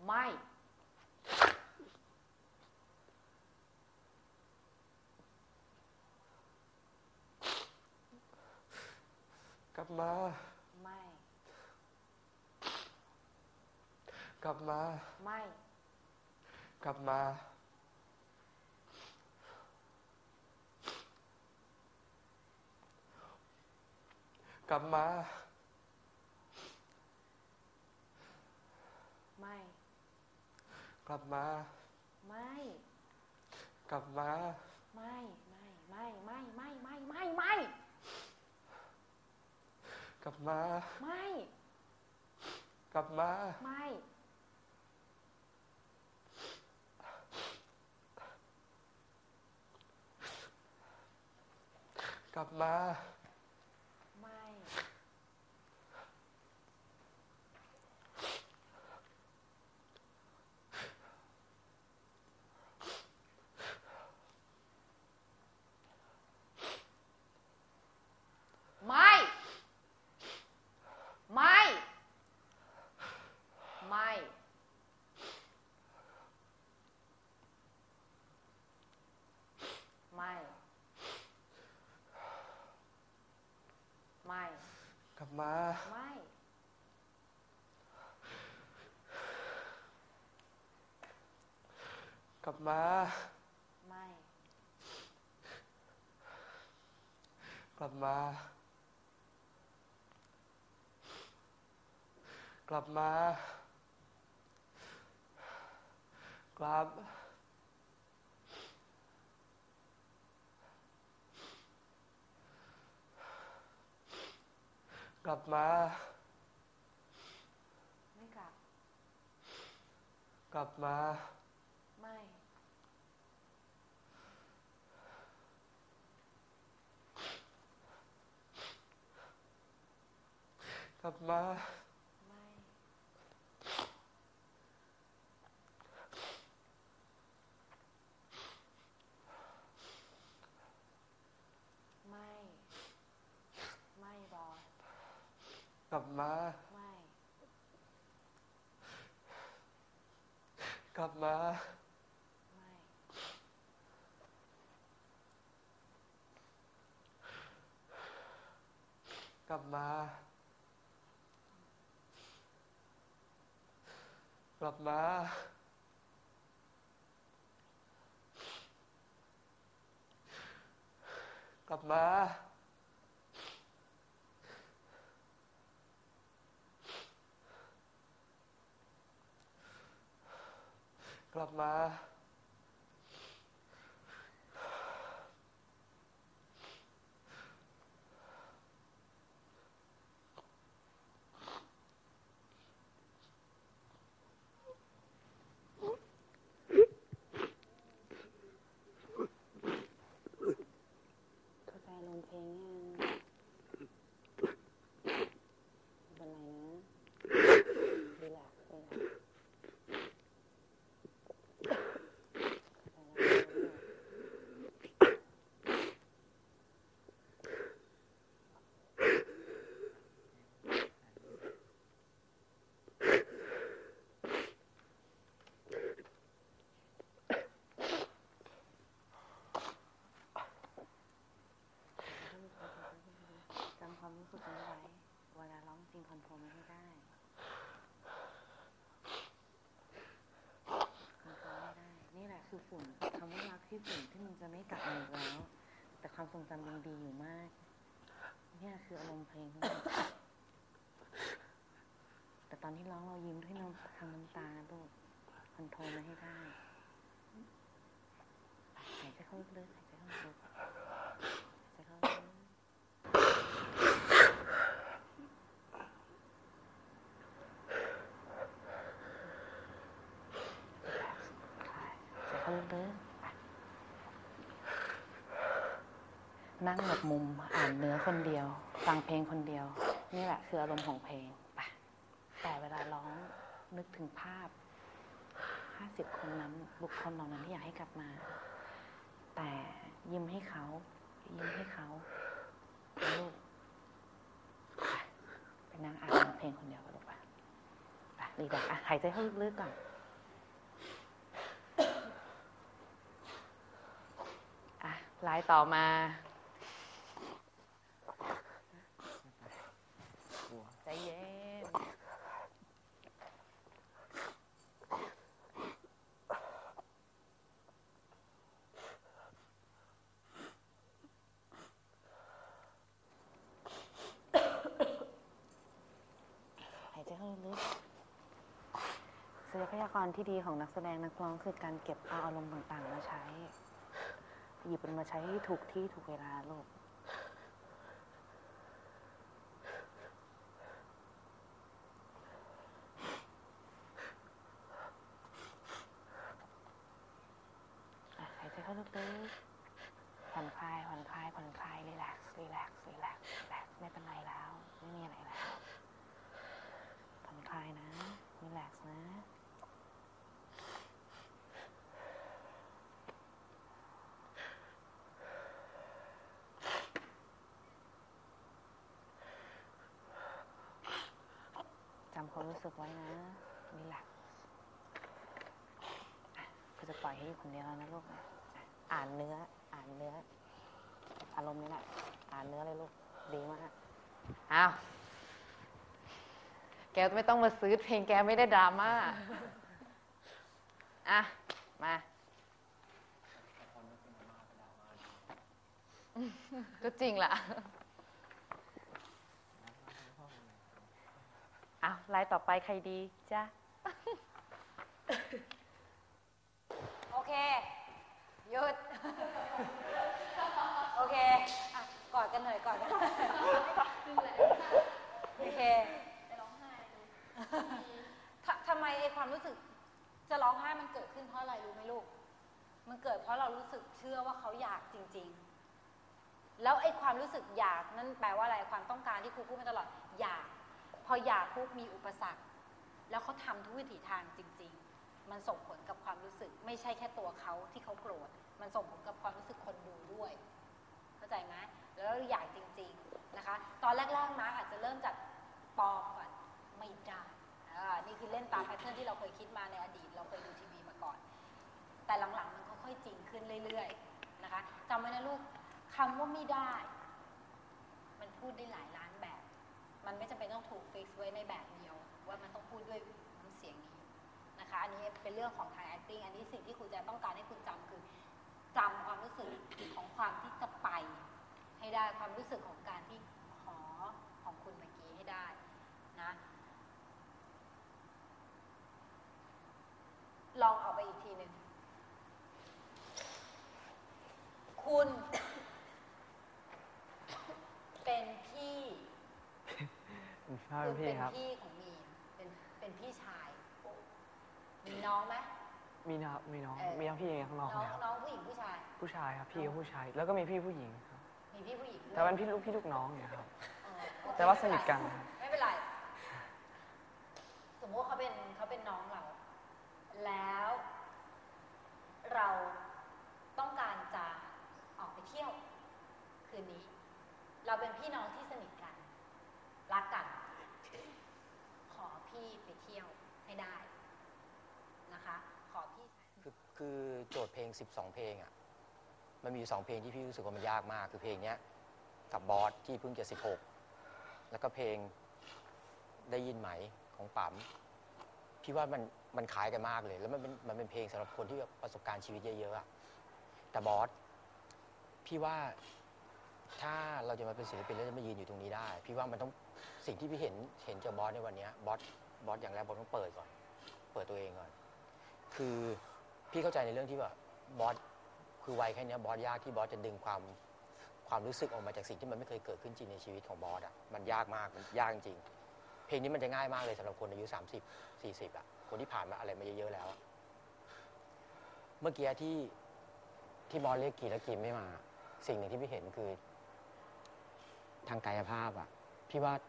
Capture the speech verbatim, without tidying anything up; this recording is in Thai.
ไม่กลับมาไม่กลับมาไม่กลับมากลับมาไม่กลับมาไม่กลับมาไม่ไม่ไม่ไม่ไม่ไม่ไม่ไม่กลับมาไม่กลับมาไม่กลับมาไม่ไม่ไม่ไม่ไม่ไม่กลับมาไม่กลับมาไม่กลับมากลับมากลับกลับมาไม่กลับกลับมาไม่กลับมาไม่ไม่ไม่บอสกลับมาไม่กลับมาไม่กลับมากลับมากลับมากลับมาเข้าใจลงเพลงยังไม่เป็นไรนะรีแลกซ์รีแลกซ์จำความรู้สึกนี้ไว้เวลาร้องจริงคอนโทรลมันให้ได้คอนโทรลไม่ได้นี่แหละคือฝุ่นคำว่ารักที่ฝุ่นที่มันจะไม่กลับมาอีกแล้วแต่ความทรงจำยังดีอยู่มากนี่คืออารมณ์เพลงทั้งหมดแต่ตอนที่ร้องเรายิ้มด้วยน้ำทางน้ำตาลูกคอนโทรลมันให้ได้หายใจเข้าลึกๆหายใจเข้าลึกหายใจเข้าลึกนั่งหลบมุมอ่านเนื้อคนเดียวฟังเพลงคนเดียวนี่แหละคืออารมณ์ของเพลงไปแต่เวลาร้องนึกถึงภาพห้าสิบคนนั้นบุคคลเหล่านั้นที่อยากให้กลับมาแต่ยิ้มให้เขายิ้มให้เขาลูกไปนั่งอ่านเพลงคนเดียวกันลูกไปไปรีแลกซ์หายใจเข้าลึกๆก่อนลายต่อมาใจเย็นหายใจเข้าลึกทรัพยากรที่ดีของนักแสดงนักร้องคือการเก็บเอาอารมณ์ต่างๆมาใช้หยิบมันมาใช้ให้ถูกที่ถูกเวลาลูกหายใจเข้าลึกๆผ่อนคลายผ่อนคลายผ่อนคลายรีแลกซ์รีแลกซ์รีแลกซ์รีแลกซ์ไม่เป็นไรแล้วไม่มีอะไรแล้วผ่อนคลายนะรีแลกซ์นะจำความรู้สึกไว้นะรีแลกซ์คือจะปล่อยให้อยู่คนเดียวแล้วนะลูกนะอ่านเนื้ออ่านเนื้ออารมณ์นี้แหละอ่านเนื้อเลยลูกดีมากอ้าวแกไม่ต้องมาซื้อเพลงแกไม่ได้ดราม่าอ่ะมาก็จริงล่ะอ้าวไลน์ต่อไปใครดีจ้ะโอเคหยุดโอเคอ่ะกอดกันหน่อยกอดกันหน่อยโอเคจะร้องไห้ทำไมไอ้ความรู้สึกจะร้องไห้มันเกิดขึ้นเพราะอะไรรู้ไหมลูกมันเกิดเพราะเรารู้สึกเชื่อว่าเขาอยากจริงๆแล้วไอ้ความรู้สึกอยากนั่นแปลว่าอะไรความต้องการที่ครูพูดมาตลอดอยากพออยากปุ๊บมีอุปสรรคแล้วเขาทำทุกวิถีทางจริงๆมันส่งผลกับความรู้สึกไม่ใช่แค่ตัวเขาที่เขาโกรธมันส่งผลกับความรู้สึกคนดูด้วยเข้าใจไหมแล้วอยากจริงๆนะคะตอนแรกๆมาอาจจะเริ่มจากปอมก่อนไม่ได้นี่คือเล่นตามแพทเทิร์นที่เราเคยคิดมาในอดีตเราเคยดูทีวีมาก่อนแต่หลังๆมันค่อยๆจริงขึ้นเรื่อยๆนะคะจำไว้นะลูกคำว่าไม่ได้มันพูดได้หลายล้านแบบมันไม่จำเป็นต้องถูกฟิกซ์ไว้ในแบบเดียวว่ามันต้องพูดด้วยน้ำเสียงนี้นะคะอันนี้เป็นเรื่องของทาง acting อันนี้สิ่งที่คุณจะต้องการให้คุณจำคือจำความรู้สึกของความที่จะไปให้ได้ความรู้สึกของการที่ขอของคุณเมื่อกี้ให้ได้นะลองเอาไปอีกทีหนึ่งคุณเป็นพี่เป็นพี่คุณเป็นครับพี่ของมีนเป็นเป็นพี่ชายมีน้องไหมมีนะครับมีน้องเออมีทั้งพี่ทั้งน้องน้องนะครับน้องผู้หญิงผู้ชายผู้ชายครับพี่กับผู้ชายแล้วก็มีพี่ผู้หญิงครับมีพี่ผู้หญิงด้วยแต่เป็นพี่ลูกพี่ลูกน้องเนี่ยครับเออโอเคแต่ว่าสนิทกันครับไม่เป็นไรสมมติว่าเขาเป็นเขาเป็นน้องเรา แล้วเราต้องการจะออกไปเที่ยวคืนนี้ เราเป็นพี่น้องที่สนิทกันรักกันขอพี่ไปเที่ยวให้ได้นะคะขอพี่คือคือโจทย์เพลงสิบสองเพลงอ่ะมันมีอยู่สองเพลงที่พี่รู้สึกว่ามันยากมากคือเพลงเนี้ยกับบอสที่เพิ่งจะสิบหกแล้วก็เพลงได้ยินไหมของปั๊มพี่ว่ามันมันคล้ายกันมากเลยแล้วมันเป็นมันเป็นเพลงสำหรับคนที่แบบประสบการณ์ชีวิตเยอะๆอะแต่บอสพี่ว่าถ้าเราจะมาเป็นศิลปินแล้วจะมายืนอยู่ตรงนี้ได้พี่ว่ามันต้องสิ่งที่พี่เห็นเห็นจากบอสในวันนี้บอสบอสอย่างแรกบอสต้องเปิดก่อนเปิดตัวเองก่อนคือพี่เข้าใจในเรื่องที่แบบบอสคือวัยแค่นี้บอสยากที่บอสจะดึงความความรู้สึกออกมาจากสิ่งที่มันไม่เคยเกิดขึ้นจริงในชีวิตของบอสอ่ะมันยากมากมันยากจริงเพลงนี้มันจะง่ายมากเลยสำหรับคนอายุสามสิบ สี่สิบอ่ะคนที่ผ่านมาอะไรมาเยอะๆแล้วเมื่อกี้ที่ที่บอสเรียกกี่แล้วกี่ไม่มาสิ่งหนึ่งที่พี่เห็นคือทางกายภาพอ่ะพี่ว่า